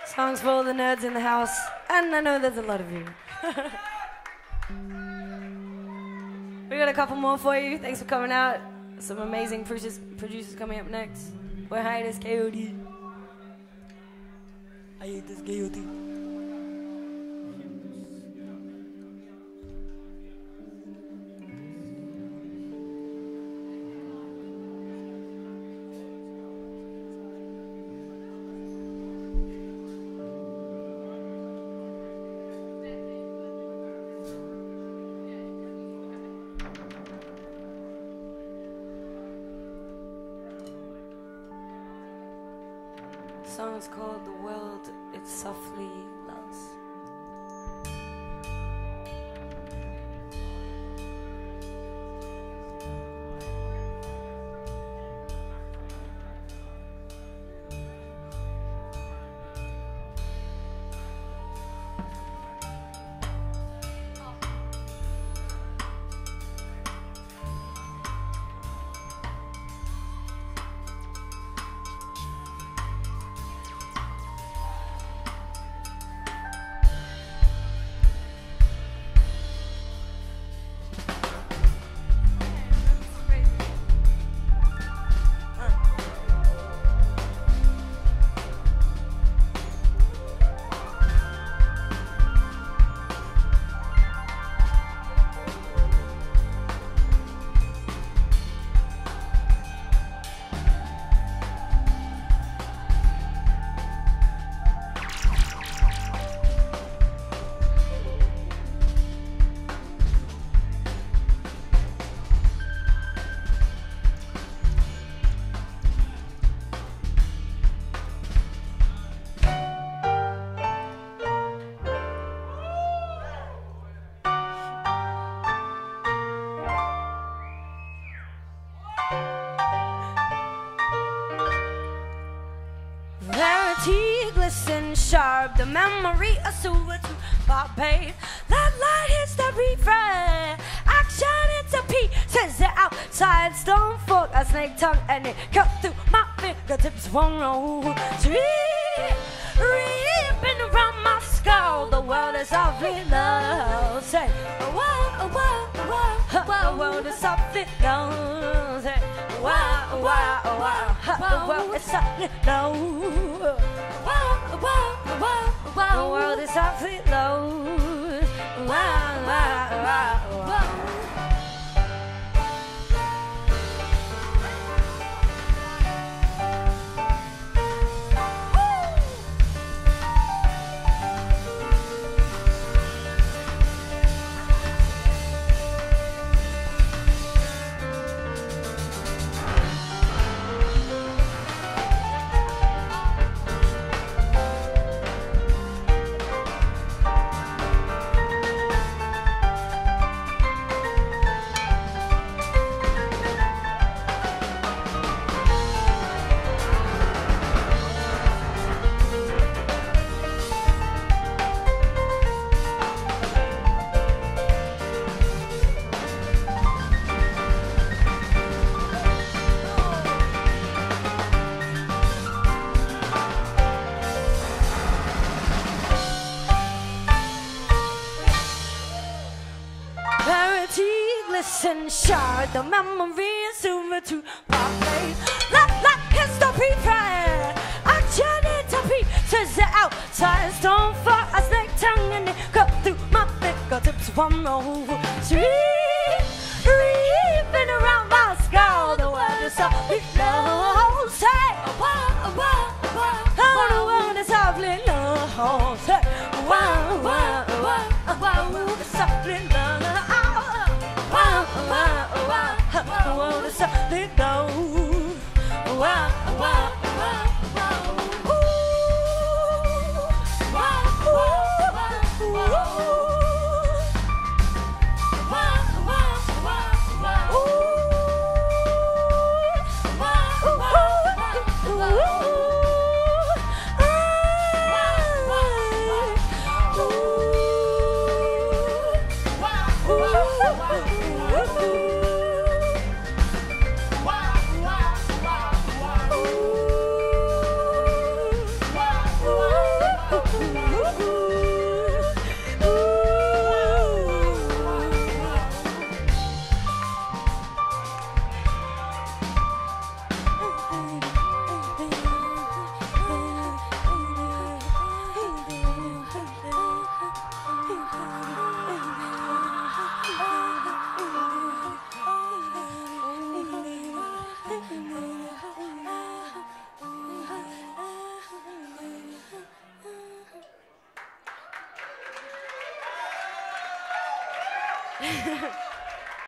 Songs for all the nerds in the house, and I know there's a lot of you. We got a couple more for you. Thanks for coming out. Some amazing producers coming up next. We're Hiatus Kaiyote. Hiatus Kaiyote. The song is called The World It Softly Loves. Verity glistens sharp, the memory of silver to pop, babe. That light hits the refrain. Action, it's a P, says the outside stone fork, a snake tongue, and it cut through my fingertips. One row, ripping around my skull. The world is softly low. Say, whoa, whoa, whoa, whoa, the world is softly low. Say, wow, wow, wow, the world is softly low. Wow, wow, wow, wow, the world is softly low. Wow, wow, wow, wow. Listen, shard the memory is silver to pop, babe. Like history prayer. Action, it's a P, says the outside stone for a snake tongue, and it cut through my fingertips. One row, reaping around my skull. The world is softly low. Say, wow, wow, wow, the world is softly low. Say, wow, wow, wow, wow, the world is softly low. Wow, wow, wow, the world is softly low. Wow, wow, wow, wow. Ooh, wow, wow, wow, wow. Wow, wow, wow, wow. Ooh, wow, wow, wow, wow. Wow, wow, wow.